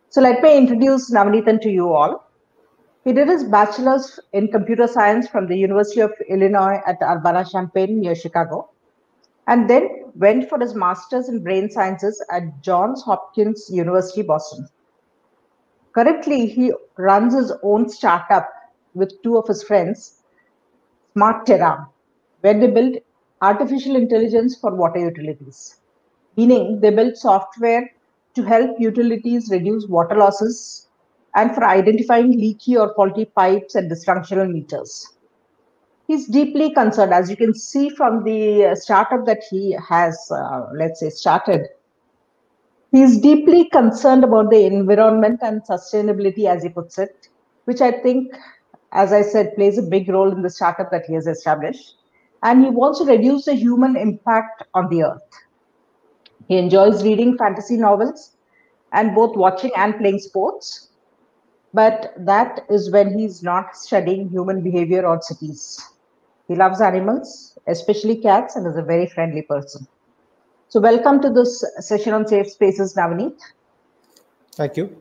So let me introduce Navneethan to you all. He did his bachelor's in computer science from the University of Illinois at Urbana-Champaign near Chicago, and then went for his master's in brain sciences at Johns Hopkins University, Boston. Currently, he runs his own startup with two of his friends, SmartTerra, where they build artificial intelligence for water utilities, meaning they build software to help utilities reduce water losses and for identifying leaky or faulty pipes and dysfunctional meters. He's deeply concerned, as you can see from the startup that he has, let's say, started. He's deeply concerned about the environment and sustainability, as he puts it, which I think, as I said, plays a big role in the startup that he has established. And he wants to reduce the human impact on the earth. He enjoys reading fantasy novels and both watching and playing sports. But that is when he's not studying human behavior or cities. He loves animals, especially cats, and is a very friendly person. So, welcome to this session on Safe Spaces, Navneet. Thank you.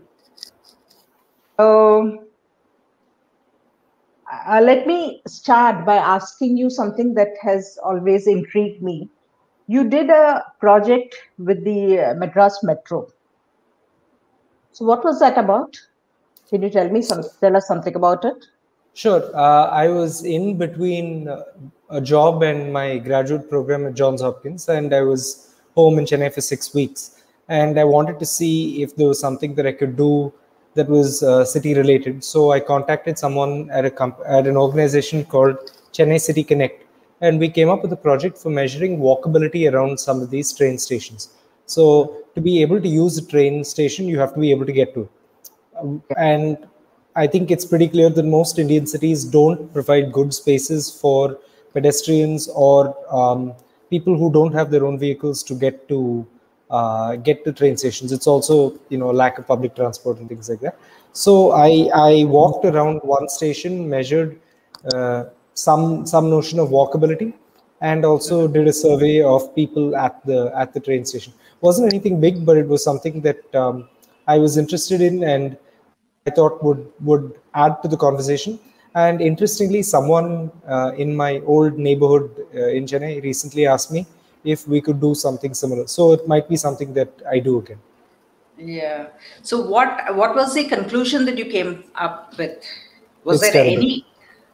Let me start by asking you something that has always intrigued me. You did a project with the Madras Metro. So, what was that about? Can you tell us something about it? Sure. I was in between a job and my graduate program at Johns Hopkins, and I was home in Chennai for 6 weeks. And I wanted to see if there was something that I could do that was city related. So I contacted someone at an organization called Chennai City Connect, and we came up with a project for measuring walkability around some of these train stations. So to be able to use a train station, you have to be able to get to it. And I think it's pretty clear that most Indian cities don't provide good spaces for pedestrians or people who don't have their own vehicles to get to train stations. It's also, lack of public transport and things like that. So I walked around one station, measured some notion of walkability, and also did a survey of people at the train station. Wasn't anything big, but it was something that I was interested in, and I thought would add to the conversation. And interestingly, someone in my old neighborhood in Chennai recently asked me if we could do something similar. So it might be something that I do again. Yeah. So what was the conclusion that you came up with? Was It's there terrible. any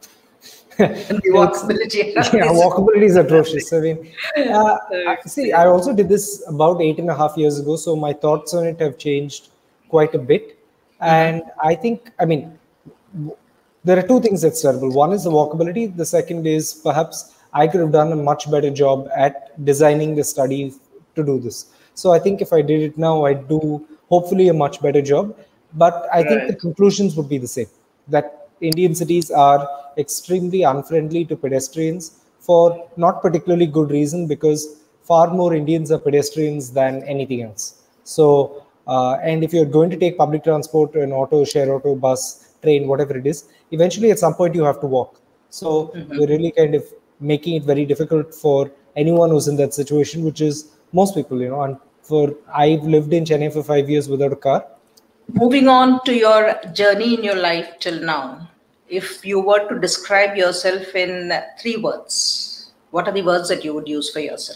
walkability? Yeah, walkability is atrocious. I mean, see, I also did this about 8.5 years ago, so my thoughts on it have changed quite a bit. And I think, there are two things that's terrible. One is the walkability. The second is perhaps I could have done a much better job at designing the study to do this. So I think if I did it now, I'd do hopefully a much better job. But I think the conclusions would be the same, that Indian cities are extremely unfriendly to pedestrians for not particularly good reason, because far more Indians are pedestrians than anything else. So, and if you're going to take public transport, an auto, share auto, bus, train, whatever it is, eventually at some point you have to walk. So we're really kind of making it very difficult for anyone who's in that situation, which is most people, and I've lived in Chennai for 5 years without a car. Moving on to your journey in your life till now, if you were to describe yourself in 3 words, what are the words that you would use for yourself?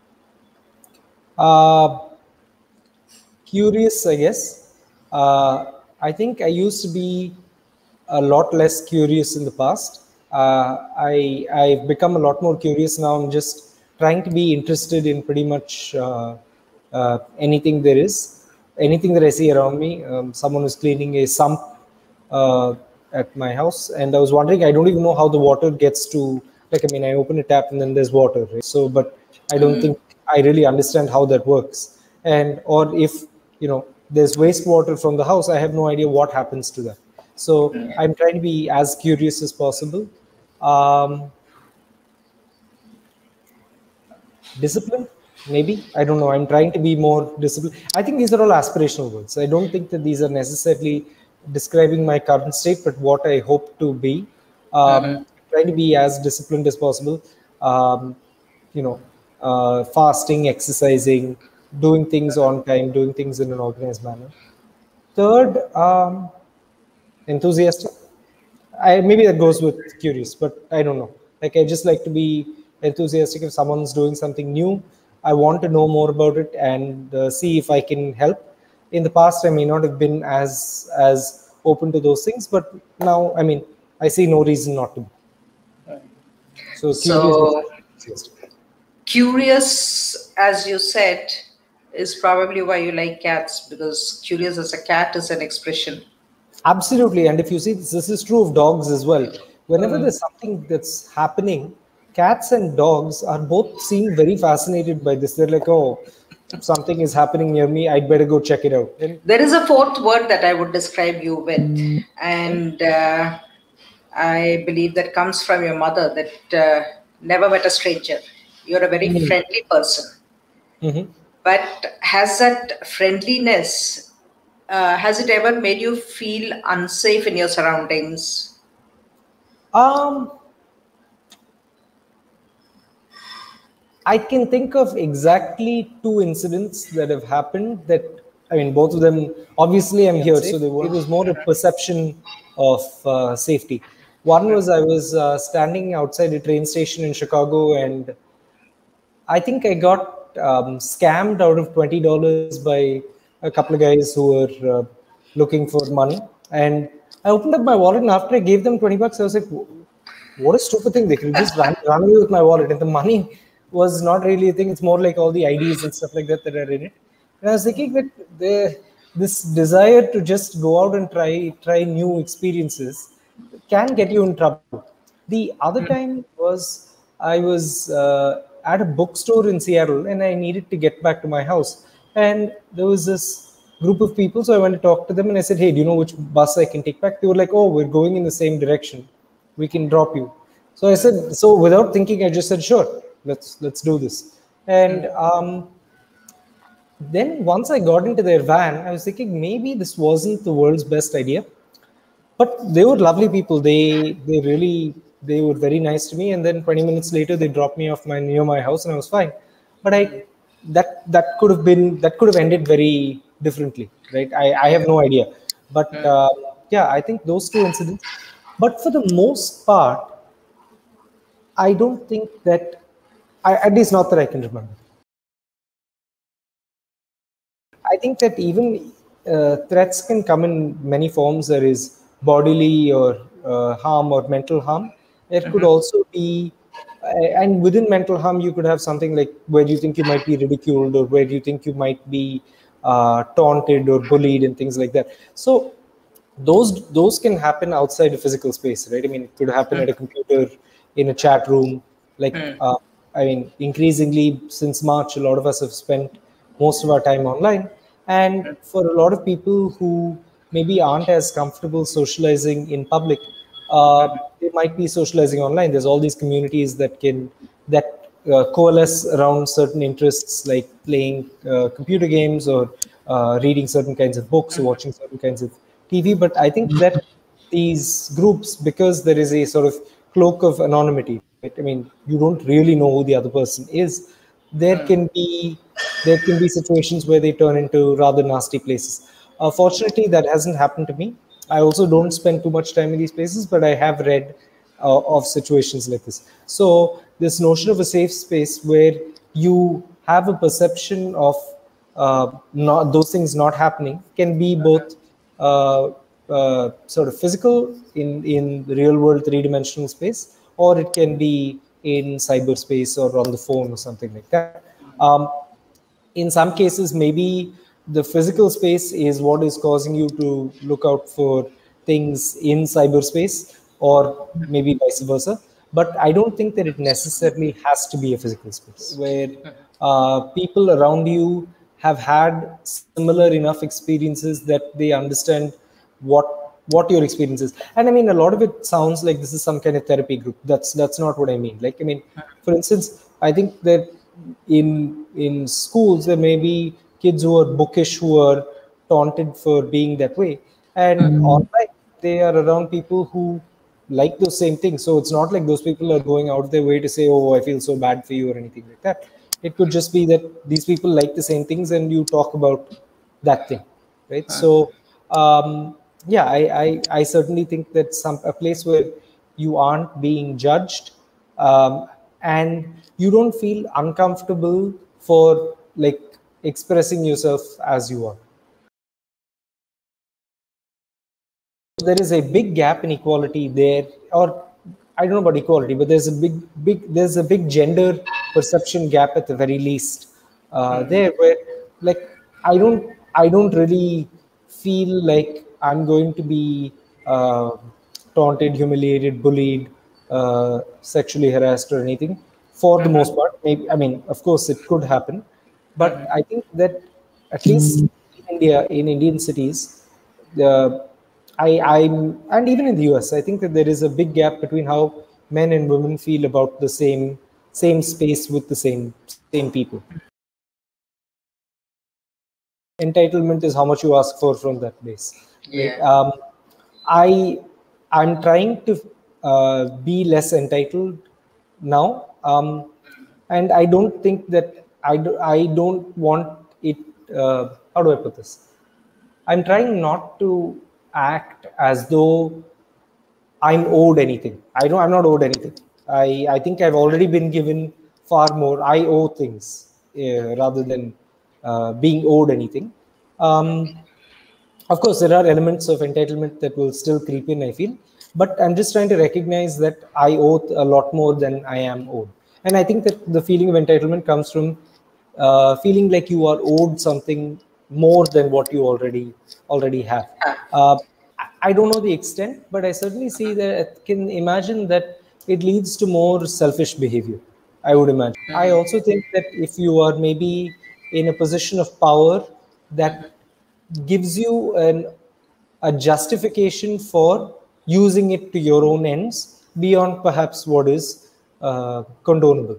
Curious, I guess. I think I used to be a lot less curious in the past. I've become a lot more curious now. I'm just trying to be interested in pretty much anything there is, anything that I see around me. Someone was cleaning a sump at my house, and I was wondering, I don't even know how the water gets to, I open a tap and then there's water, right? So, but I don't think I really understand how that works. And, or if, there's wastewater from the house, I have no idea what happens to that. So I'm trying to be as curious as possible. Discipline, maybe, I don't know. I'm trying to be more disciplined. I think these are all aspirational words. I don't think that these are necessarily describing my current state, but what I hope to be. Trying to be as disciplined as possible. Fasting, exercising, doing things on time, doing things in an organized manner. Third, enthusiastic. Maybe that goes with curious, but I don't know. Like, I just like to be enthusiastic. If someone's doing something new, I want to know more about it and see if I can help. In the past, I may not have been as open to those things, but now, I mean, I see no reason not to be. So curious, as you said, is probably why you like cats, because curious as a cat is an expression. Absolutely. And if you see, this is true of dogs as well. Whenever there's something that's happening, cats and dogs are both seem very fascinated by this. They're like, oh, something is happening near me, I'd better go check it out. And there is a fourth word that I would describe you with, and I believe that comes from your mother, that never met a stranger. You're a very friendly person. But has that friendliness, has it ever made you feel unsafe in your surroundings? I can think of exactly 2 incidents that have happened that, I mean, both of them, obviously I'm here, so it was more a perception of safety. One was I was standing outside a train station in Chicago, and I think I got scammed out of $20 by a couple of guys who were looking for money. And I opened up my wallet, and after I gave them $20, I was like, what a stupid thing. They could just run away with my wallet. And the money was not really a thing. It's more like all the IDs and stuff like that that are in it. And I was thinking that this desire to just go out and try new experiences can get you in trouble. The other time was I was at a bookstore in Seattle, and I needed to get back to my house. And there was this group of people, so I went to talk to them, and I said, hey, do you know which bus I can take back? They were like, oh, we're going in the same direction. We can drop you. So I said, so without thinking, I just said, sure, let's do this. And then once I got into their van, I was thinking maybe this wasn't the world's best idea. But they were lovely people. They were very nice to me. And then 20 minutes later, they dropped me off near my house, and I was fine. But that could have ended very differently, right? I have no idea. But yeah, I think those 2 incidents. But for the most part, I don't think that, at least not that I can remember. I think that even threats can come in many forms. There is bodily or harm or mental harm. There could also be, and within mental harm, you could have something like where you think you might be ridiculed, or where you think you might be taunted or bullied and things like that. So those can happen outside a physical space, right? I mean, it could happen at a computer, in a chat room. Like, I mean, increasingly since March, a lot of us have spent most of our time online. And for a lot of people who maybe aren't as comfortable socializing in public, they might be socializing online. There's all these communities that coalesce around certain interests, like playing computer games, or reading certain kinds of books, or watching certain kinds of TV. But I think that these groups, because there is a sort of cloak of anonymity, right? I mean, you don't really know who the other person is. There can be situations where they turn into rather nasty places. Fortunately, that hasn't happened to me. I also don't spend too much time in these places, but I have read of situations like this. So this notion of a safe space where you have a perception of not those things not happening can be both sort of physical in the real world 3-dimensional space, or it can be in cyberspace or on the phone or something like that. In some cases, maybe the physical space is what is causing you to look out for things in cyberspace, or maybe vice versa. But I don't think that it necessarily has to be a physical space where people around you have had similar enough experiences that they understand what your experience is. And I mean, a lot of it sounds like this is some kind of therapy group. That's not what I mean. Like, I mean, for instance, I think that in schools there may be kids who are bookish, who are taunted for being that way, and online they are around people who like those same things. So it's not like those people are going out their way to say, oh, I feel so bad for you, or anything like that. It could just be that these people like the same things, and you talk about that thing, right? So yeah, I certainly think that a place where you aren't being judged, and you don't feel uncomfortable for like expressing yourself as you are. There is a big gap in equality there, or I don't know about equality, but there's a big gender perception gap at the very least. There, where like I don't really feel like I'm going to be taunted, humiliated, bullied, sexually harassed, or anything. For the most part, maybe, I mean, of course, it could happen, but I think that at least in India, in Indian cities, the and even in the US, I think that there is a big gap between how men and women feel about the same space with the same people. Entitlement is how much you ask for from that base, right? Yeah. I'm trying to be less entitled now, and I don't think that I don't want it. How do I put this? I'm trying not to act as though I'm owed anything. I'm not owed anything. I think I've already been given far more. I owe things rather than being owed anything. Of course, there are elements of entitlement that will still creep in, I feel, but I'm just trying to recognize that I owe a lot more than I am owed. And I think that the feeling of entitlement comes from feeling like you are owed something more than what you already have. I don't know the extent, but I certainly see that I can imagine that it leads to more selfish behavior. I would imagine. I also think that if you are maybe in a position of power, that gives you a justification for using it to your own ends beyond perhaps what is condonable.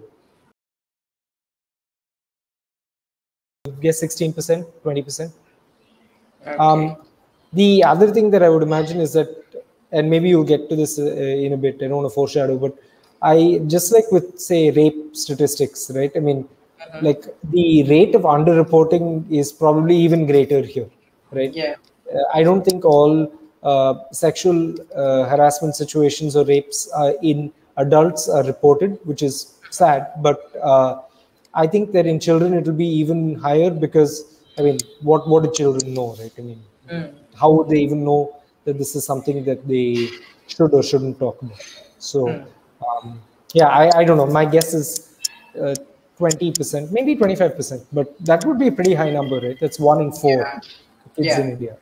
I guess 16%, 20%. Okay. The other thing that I would imagine is that, and maybe you'll get to this in a bit, I don't want to foreshadow, but I just like with, say, rape statistics, right? I mean, like the rate of underreporting is probably even greater here, right? Yeah. I don't think all sexual harassment situations or rapes in adults are reported, which is sad, but I think that in children it will be even higher because, I mean, what do children know, right? I mean, how would they even know that this is something that they should or shouldn't talk about? So, yeah, I don't know. My guess is 20%, maybe 25%, but that would be a pretty high number, right? That's 1 in 4 Yeah. kids in Yeah. India.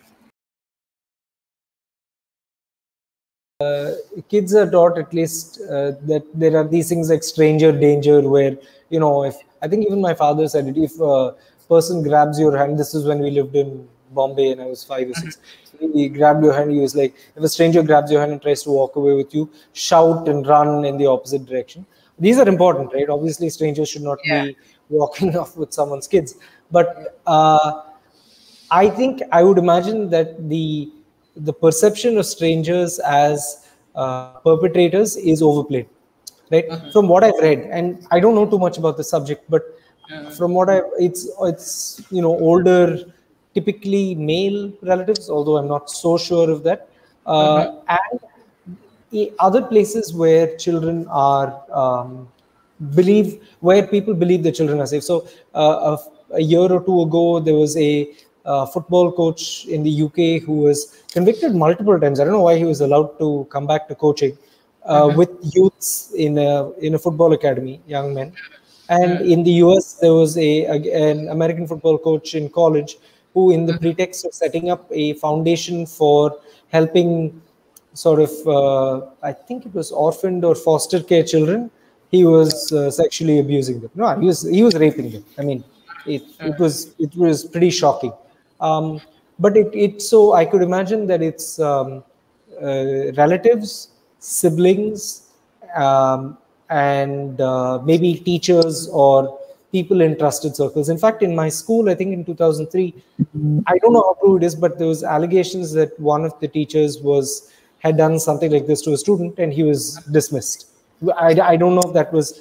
Kids are taught at least that there are these things like stranger danger, where, you know, if I think even my father said it, if a person grabs your hand, this is when we lived in Bombay and I was 5 or 6, he grabbed your hand, he was like, if a stranger grabs your hand and tries to walk away with you, shout and run in the opposite direction. These are important, right? Obviously strangers should not Yeah. be walking off with someone's kids, but I think I would imagine that the perception of strangers as perpetrators is overplayed, right? From what I've read, and I don't know too much about the subject, but from what it's older, typically male relatives, although I'm not so sure of that, and other places where children are where people believe the children are safe. So a year or two ago, there was a football coach in the UK who was convicted multiple times. I don't know why he was allowed to come back to coaching with youths in a football academy, young men. And in the US, there was an American football coach in college who, in the pretext of setting up a foundation for helping sort of, I think it was orphaned or foster care children, he was sexually abusing them. No, he was raping them. I mean, it was pretty shocking. But it so I could imagine that it's relatives, siblings, and maybe teachers or people in trusted circles. In fact, in my school, I think in 2003, I don't know how true it is, but there was allegations that one of the teachers had done something like this to a student, and he was dismissed. I don't know if that was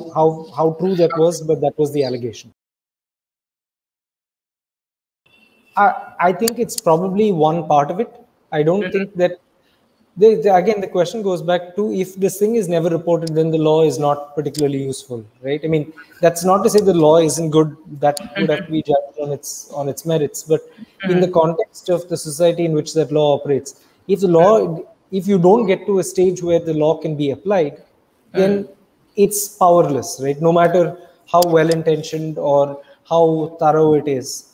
how true that was, but that was the allegation. I think it's probably one part of it. I don't think that again, the question goes back to, if this thing is never reported, then the law is not particularly useful, right? I mean, that's not to say the law isn't good. That would have to be judged on its merits. But in the context of the society in which that law operates, if you don't get to a stage where the law can be applied, then it's powerless, right? No matter how well intentioned or how thorough it is.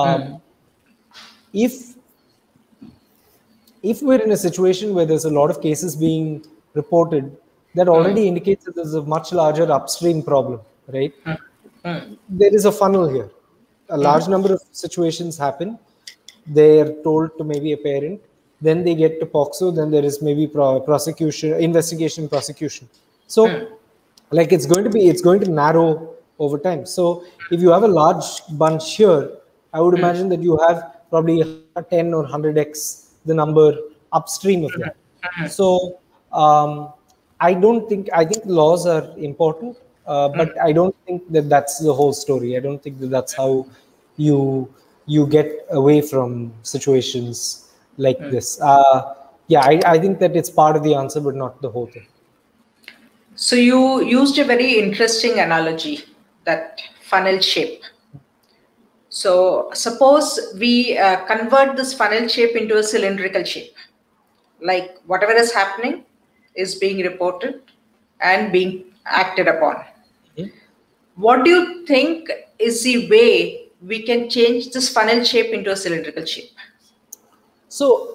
If we're in a situation where there's a lot of cases being reported, that already indicates that there's a much larger upstream problem, right? There is a funnel here. A large number of situations happen. They're told to maybe a parent, then they get to POCSO, then there is maybe prosecution, investigation, prosecution. So, like, it's going to narrow over time. So, if you have a large bunch here, I would imagine that you have probably 10 or 100x the number upstream of that. So, I think laws are important, but I don't think that that's the whole story. I don't think that that's how you get away from situations like this. I think that it's part of the answer, but not the whole thing. So you used a very interesting analogy, that funnel shape. So suppose we convert this funnel shape into a cylindrical shape, like whatever is happening is being reported and being acted upon. What do you think is the way we can change this funnel shape into a cylindrical shape? So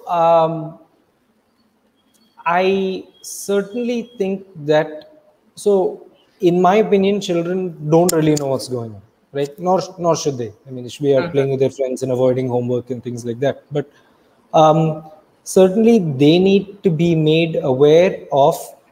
I certainly think that, so in my opinion, children don't really know what's going on, right? Nor should they. I mean, they should be out playing with their friends and avoiding homework and things like that. But certainly they need to be made aware of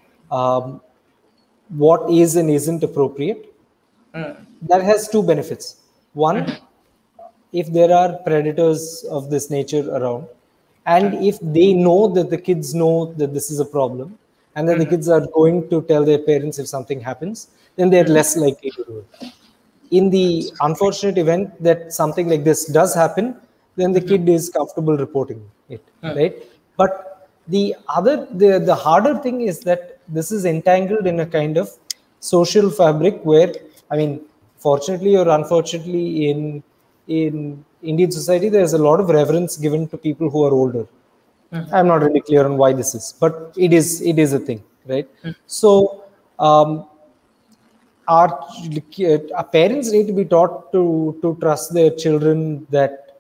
what is and isn't appropriate. That has two benefits. One, if there are predators of this nature around, and if they know that the kids know that this is a problem, and that the kids are going to tell their parents if something happens, then they're less likely to do it. In the unfortunate event that something like this does happen, then the kid is comfortable reporting it, right? But the harder thing is that this is entangled in a kind of social fabric where, I mean, fortunately or unfortunately, in Indian society, there's a lot of reverence given to people who are older. I'm not really clear on why this is, but it is a thing, right? So our parents need to be taught to trust their children that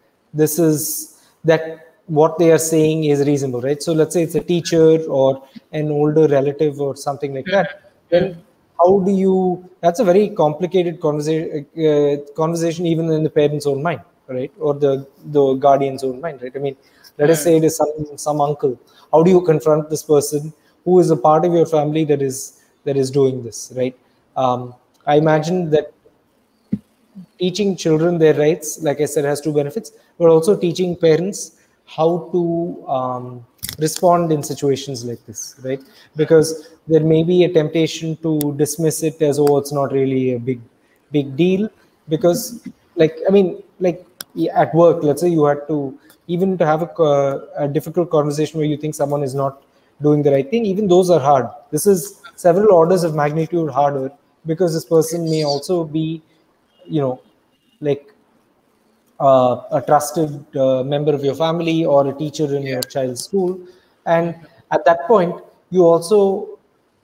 what they are saying is reasonable, right? So let's say it's a teacher or an older relative or something like that. Then how do you? That's a very complicated conversation, even in the parent's own mind, right? Or the guardian's own mind, right? I mean, let us say it is some uncle. How do you confront this person who is a part of your family that is doing this, right? I imagine that teaching children their rights, like I said, has two benefits, but also teaching parents how to respond in situations like this, right? Because there may be a temptation to dismiss it as, oh, it's not really a big deal. Because, like, I mean, like at work, let's say you had to have a difficult conversation where you think someone is not doing the right thing. Even those are hard. This is several orders of magnitude harder, because this person may also be, like a trusted member of your family or a teacher in your child's school. And at that point, you also,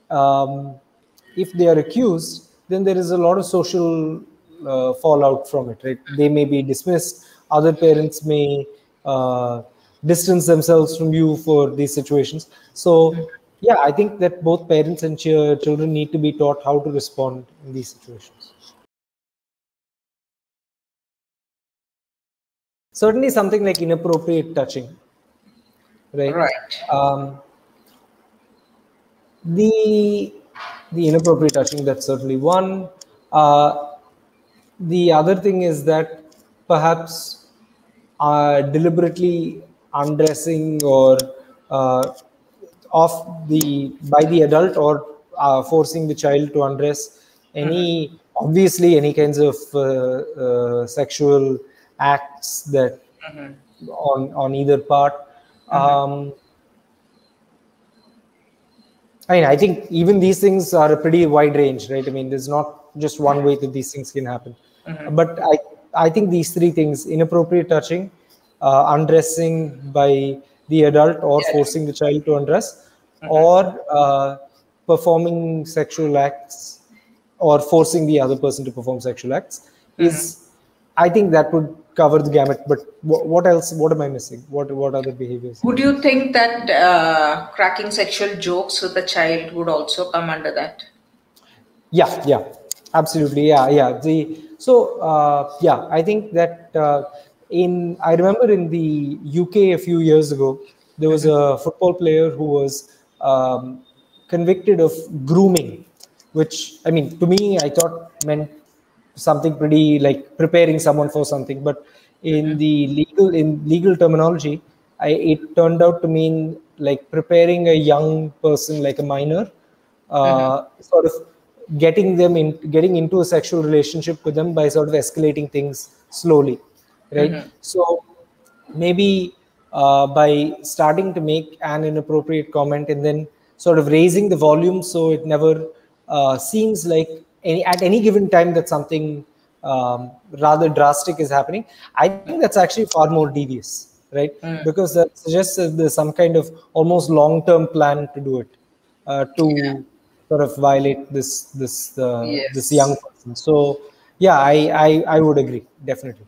if they are accused, then there is a lot of social fallout from it, right? They may be dismissed. Other parents may distance themselves from you for these situations. So, yeah, I think that both parents and children need to be taught how to respond in these situations. Certainly something like inappropriate touching, right? Right. The inappropriate touching, that's certainly one. The other thing is that perhaps deliberately undressing or by the adult, or forcing the child to undress, obviously any kinds of sexual acts that on either part. I mean, I think even these things are a pretty wide range, right? I mean, there's not just one way that these things can happen. But I think these three things: inappropriate touching, undressing by the adult, or forcing the child to undress, or performing sexual acts, or forcing the other person to perform sexual acts, is, I think that would cover the gamut. But what else? What am I missing? What other behaviors? Would you think that cracking sexual jokes with a child would also come under that? Yeah, absolutely. Yeah. I think that I remember in the UK a few years ago, there was a football player who was convicted of grooming, which, I mean, to me, I thought meant something pretty like preparing someone for something, but in the legal terminology, it turned out to mean like preparing a young person, like a minor, sort of getting into a sexual relationship with them by sort of escalating things slowly, right? So maybe by starting to make an inappropriate comment and then sort of raising the volume so it never seems like at any given time that something rather drastic is happening. I think that's actually far more devious, right? Because that suggests that there's some kind of almost long-term plan to do it, to sort of violate this young person. So yeah, I would agree, definitely.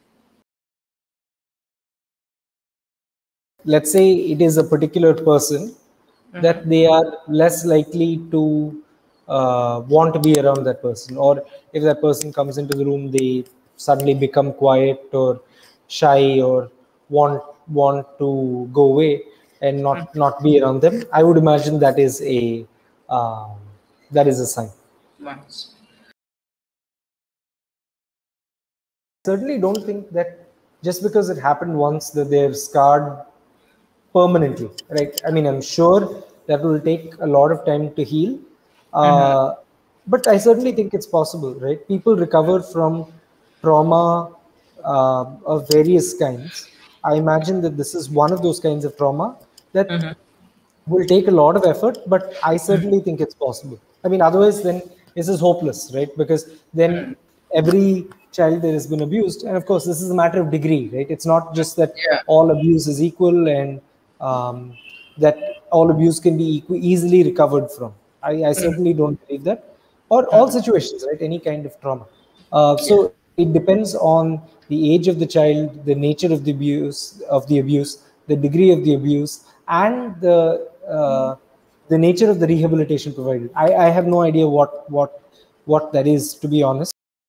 Let's say it is a particular person, that they are less likely to want to be around that person, or if that person comes into the room, they suddenly become quiet or shy, or want to go away and not be around them. I would imagine that is a sign. Certainly don't think that just because it happened once that they're scarred permanently, right? I mean, I'm sure that will take a lot of time to heal, but I certainly think it's possible, right? People recover from trauma of various kinds. I imagine that this is one of those kinds of trauma that will take a lot of effort, but I certainly think it's possible. I mean, otherwise then this is hopeless, right? Because then every child that has been abused, and of course this is a matter of degree, right? It's not just that all abuse is equal and that all abuse can be easily recovered from. I certainly don't believe that. Or all situations, right? Any kind of trauma. So it depends on the age of the child, the nature of the abuse, the degree of the abuse, and the nature of the rehabilitation provided. I have no idea what that is, to be honest.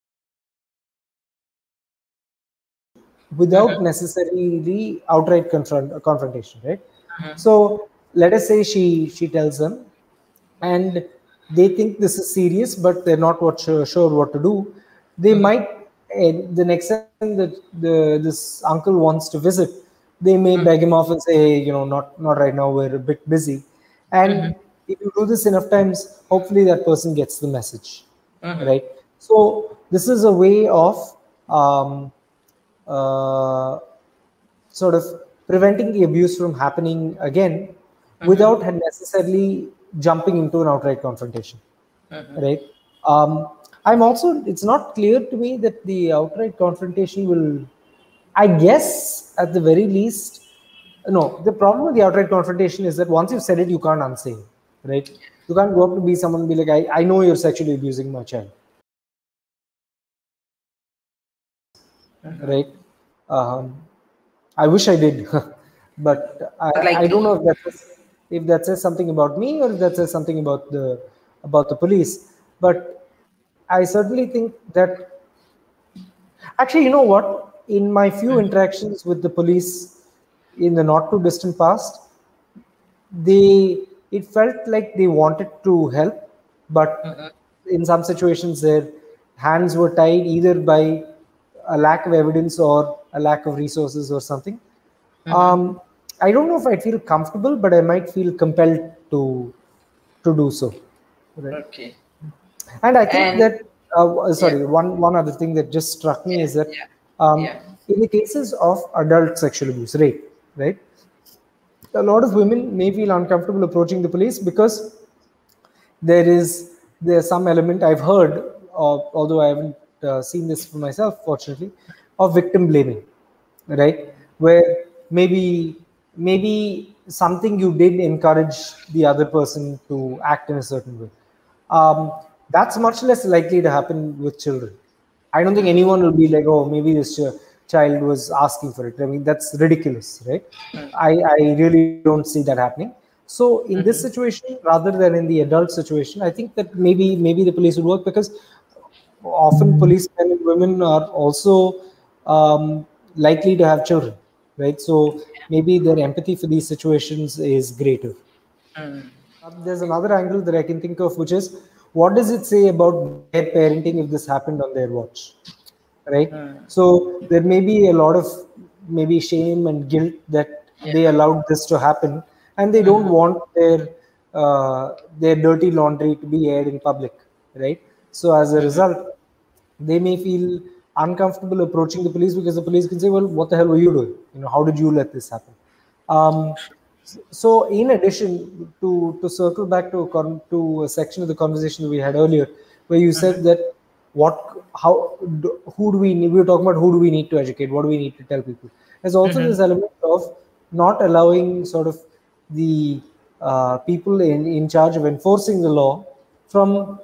Without necessarily the outright confrontation, right? So let us say she tells them, and they think this is serious, but they're not sure what to do. They might, the next time that this uncle wants to visit, they may beg him off and say, not right now, we're a bit busy. And if you do this enough times, hopefully that person gets the message, right? So this is a way of sort of preventing the abuse from happening again without necessarily jumping into an outright confrontation, right? I'm also, it's not clear to me that the outright confrontation will, I guess at the very least, no, the problem with the outright confrontation is that once you've said it, you can't unsay it, right? You can't go up to be someone and be like, I know you're sexually abusing my child. Right? I wish I did, but I don't know if that says something about me or if that says something about the police. But I certainly think that, actually, you know what? In my few interactions with the police in the not too distant past, it felt like they wanted to help, but in some situations their hands were tied either by a lack of evidence or a lack of resources or something. I don't know if I'd feel comfortable, but I might feel compelled to do so. Right? Okay. And I think that one other thing that just struck me is that in the cases of adult sexual abuse, rape, right? A lot of women may feel uncomfortable approaching the police because there's some element I've heard of, although I haven't seen this for myself, fortunately, of victim blaming, right? Where maybe something you did encourage the other person to act in a certain way. That's much less likely to happen with children. I don't think anyone will be like, oh, maybe this child was asking for it. I mean, that's ridiculous, right? I really don't see that happening. So in this situation, rather than in the adult situation, I think that maybe the police would work, because often policemen and women are also likely to have children, right? So maybe their empathy for these situations is greater. There's another angle that I can think of, which is, what does it say about their parenting if this happened on their watch, right? So there may be a lot of maybe shame and guilt that they allowed this to happen, and they don't want their dirty laundry to be aired in public, right? So as a result, they may feel uncomfortable approaching the police, because the police can say, well, what the hell were you doing? You know, how did you let this happen? So in addition, to circle back to a section of the conversation that we had earlier, where you said that who do we need, we were talking about who do we need to educate, what do we need to tell people. There's also this element of not allowing sort of the people in charge of enforcing the law from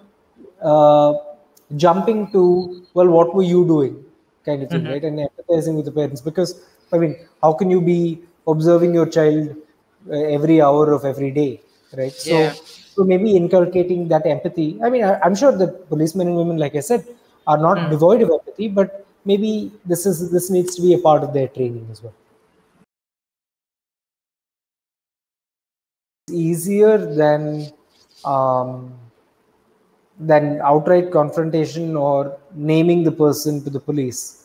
jumping to, well, what were you doing, kind of thing, right? And empathizing with the parents, because I mean, how can you be observing your child every hour of every day, right? So maybe inculcating that empathy. I mean, I'm sure that policemen and women, like I said, are not devoid of empathy, but maybe this needs to be a part of their training as well. It's easier than outright confrontation or naming the person to the police.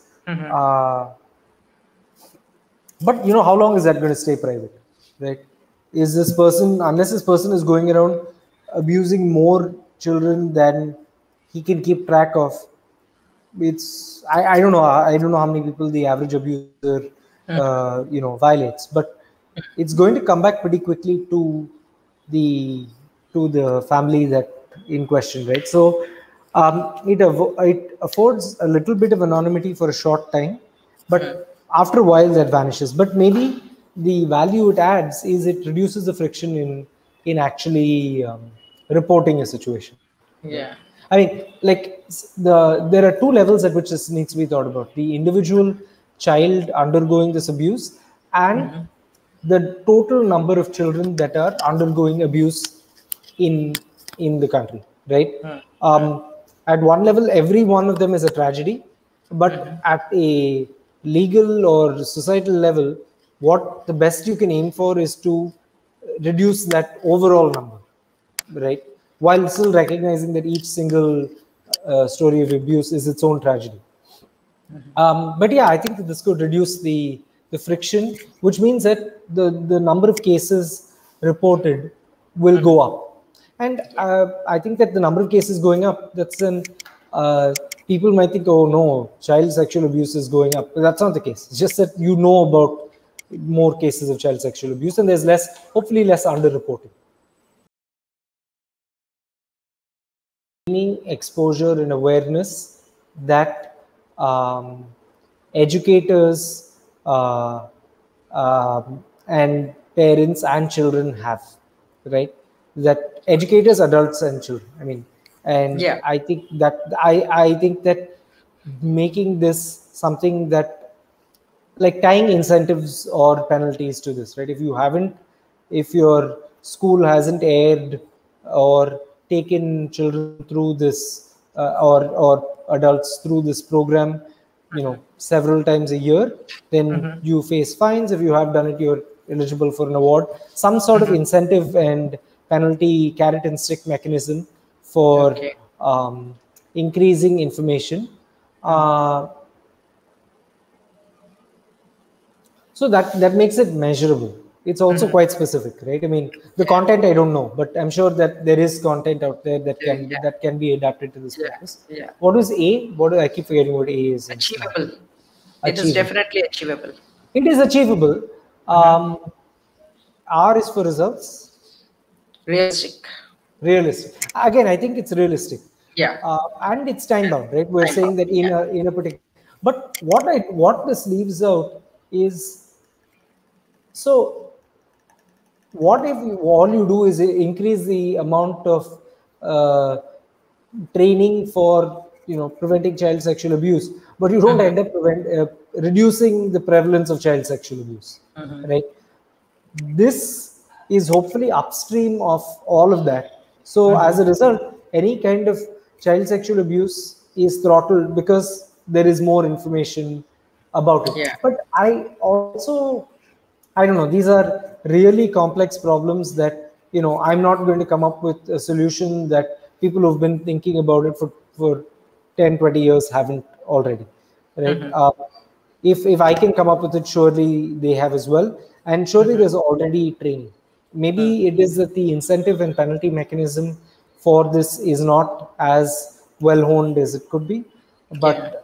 But you know, how long is that going to stay private, right? Is this person, unless this person is going around abusing more children than he can keep track of, it's I don't know how many people the average abuser violates, but it's going to come back pretty quickly to the family that in question, right? So it affords a little bit of anonymity for a short time, but after a while that vanishes. But maybe the value it adds is it reduces the friction in actually reporting a situation. I mean, like there are two levels at which this needs to be thought about: the individual child undergoing this abuse, and the total number of children that are undergoing abuse in the country, right? At one level, every one of them is a tragedy, but at a legal or societal level, what the best you can aim for is to reduce that overall number, right? While still recognizing that each single story of abuse is its own tragedy. But yeah, I think that this could reduce the friction, which means that the number of cases reported will go up. And I think that the number of cases going up, that's when people might think, oh no, child sexual abuse is going up. But that's not the case. It's just that you know about more cases of child sexual abuse, and there's hopefully less underreporting. Exposure and awareness that educators and parents and children have, right? That educators, adults, and children. I mean, and I think that I think that making this something that, like tying incentives or penalties to this, right? If your school hasn't aired or taken children through this or adults through this program, several times a year, then you face fines. If you have done it, you're eligible for an award. Some sort of incentive and penalty carrot and stick mechanism for increasing information. So that makes it measurable. It's also quite specific, right? I mean, the content I don't know, but I'm sure that there is content out there that can be adapted to this purpose. What is A? I keep forgetting what A is. Achievable. It is definitely achievable. It is achievable. R is for results. Realistic. Realistic. Again, I think it's realistic. Yeah. And it's time bound, right? We're saying that in a particular. But what this leaves out is, so what if all you do is increase the amount of training for preventing child sexual abuse, but you don't end up reducing the prevalence of child sexual abuse, right? This is hopefully upstream of all of that. So as a result, any kind of child sexual abuse is throttled because there is more information about it. But I don't know, these are really complex problems that I'm not going to come up with a solution that people who've been thinking about it for 10-20 years haven't already, right? If I can come up with it, surely they have as well, and surely there's already training. Maybe it is that the incentive and penalty mechanism for this is not as well honed as it could be, but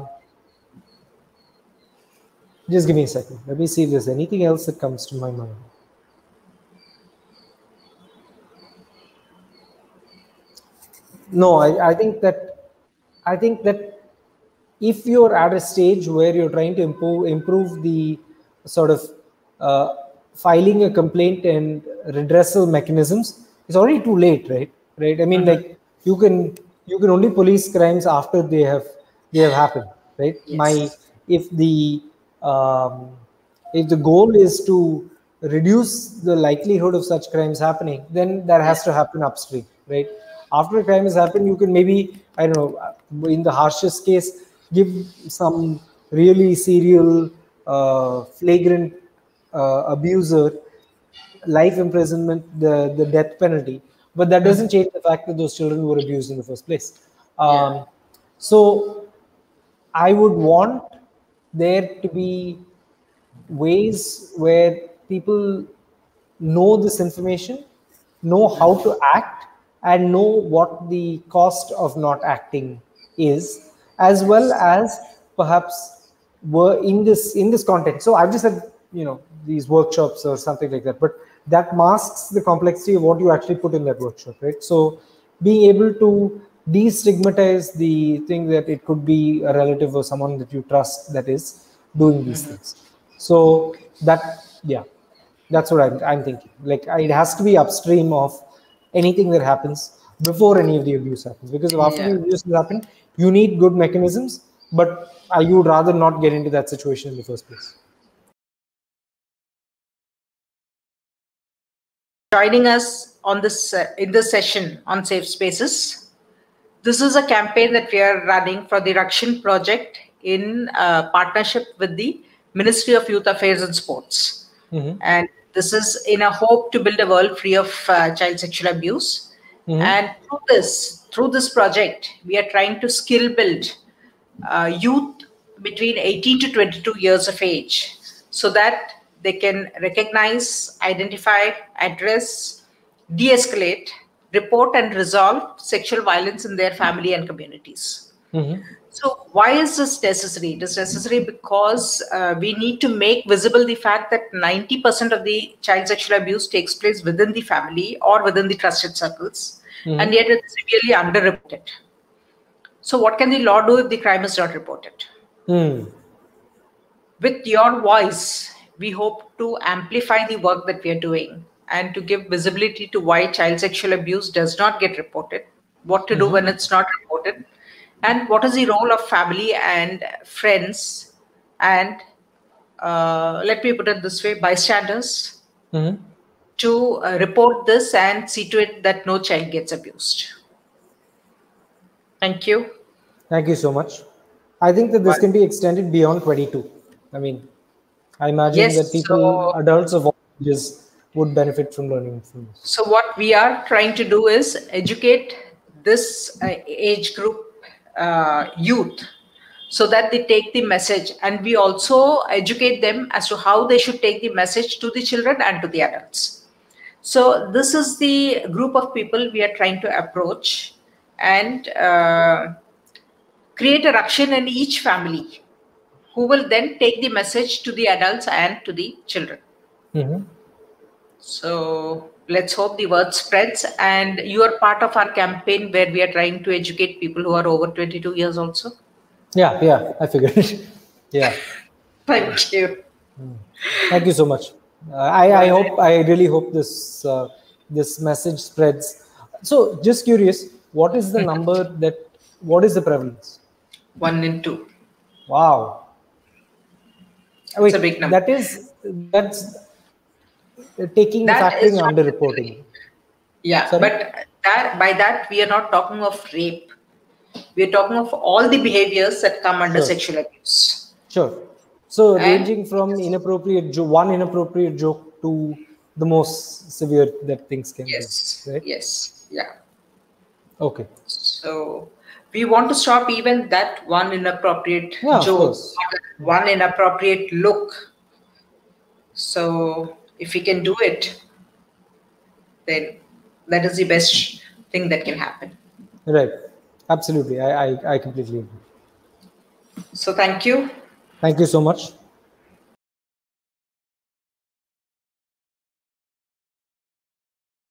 just give me a second. Let me see if there's anything else that comes to my mind. No, I think that if you're at a stage where you're trying to improve the sort of filing a complaint and redressal mechanisms, it's already too late, right? I mean, like you can only police crimes after they have happened, right? If the goal is to reduce the likelihood of such crimes happening, then that has to happen upstream, right? After a crime has happened, you can maybe, I don't know, in the harshest case, give some really serial, flagrant abuser life imprisonment, the death penalty, but that doesn't change the fact that those children were abused in the first place. So I would want there to be ways where people know this information, know how to act, and know what the cost of not acting is, as well as perhaps were in this content. So I've just said, these workshops or something like that, but that masks the complexity of what you actually put in that workshop, right? So being able to destigmatize the thing that it could be a relative or someone that you trust that is doing these things. So that's what I'm thinking. Like, it has to be upstream of anything that happens before any of the abuse happens, because after the abuse has happened, you need good mechanisms, but you would rather not get into that situation in the first place. Joining us on this in this session on Safe Spaces. This is a campaign that we are running for the Rakshan project in partnership with the Ministry of Youth Affairs and Sports. And this is in a hope to build a world free of child sexual abuse. And through this project, we are trying to skill build youth between 18 to 22 years of age, so that they can recognize, identify, address, de-escalate, report and resolve sexual violence in their family and communities. So why is this necessary? It is necessary because we need to make visible the fact that 90% of the child sexual abuse takes place within the family or within the trusted circles, and yet it's severely underreported. So what can the law do if the crime is not reported? With your voice, we hope to amplify the work that we are doing and to give visibility to why child sexual abuse does not get reported, what to do when it's not reported, and what is the role of family and friends and, let me put it this way, bystanders to report this and see to it that no child gets abused. Thank you. Thank you so much. I think that this can be extended beyond 22. I mean, I imagine that people, adults of all ages, would benefit from learning from this. So what we are trying to do is educate this age group youth so that they take the message, and we also educate them as to how they should take the message to the children and to the adults. So this is the group of people we are trying to approach and create a Rakshan in each family who will then take the message to the adults and to the children. Mm-hmm. So let's hope the word spreads. And you are part of our campaign where we are trying to educate people who are over 22 years also. Yeah, I figured. Yeah. Thank you. Thank you so much. I really hope this message spreads. So just curious, what is the number what is the prevalence? 1 in 2. Wow. It's a big number. That's taking factoring under reporting. Yeah, sorry? But by that we are not talking of rape. We are talking of all the behaviors that come under sexual abuse. Sure. So ranging from one inappropriate joke to the most severe that things can be. Right? Yes. Yeah. Okay. So we want to stop even that one inappropriate joke, one inappropriate look. So if we can do it, then that is the best thing that can happen. Right. Absolutely. I completely agree. So thank you. Thank you so much.